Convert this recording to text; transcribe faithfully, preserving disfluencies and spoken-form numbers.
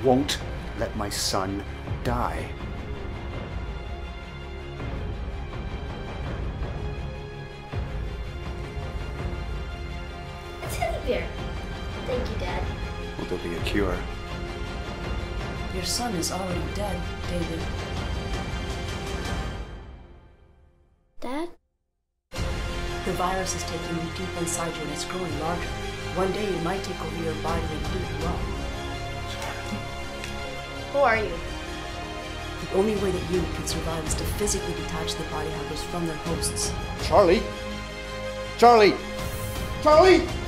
won't let my son die. A teddy bear. Thank you, Dad. Will there be a cure? Your son is already dead, David. Dad? The virus is taking you deep inside you and it's growing larger. One day it might take over your body and eat you up. Who are you? The only way that you can survive is to physically detach the body hackers from their hosts. Charlie? Charlie! Charlie!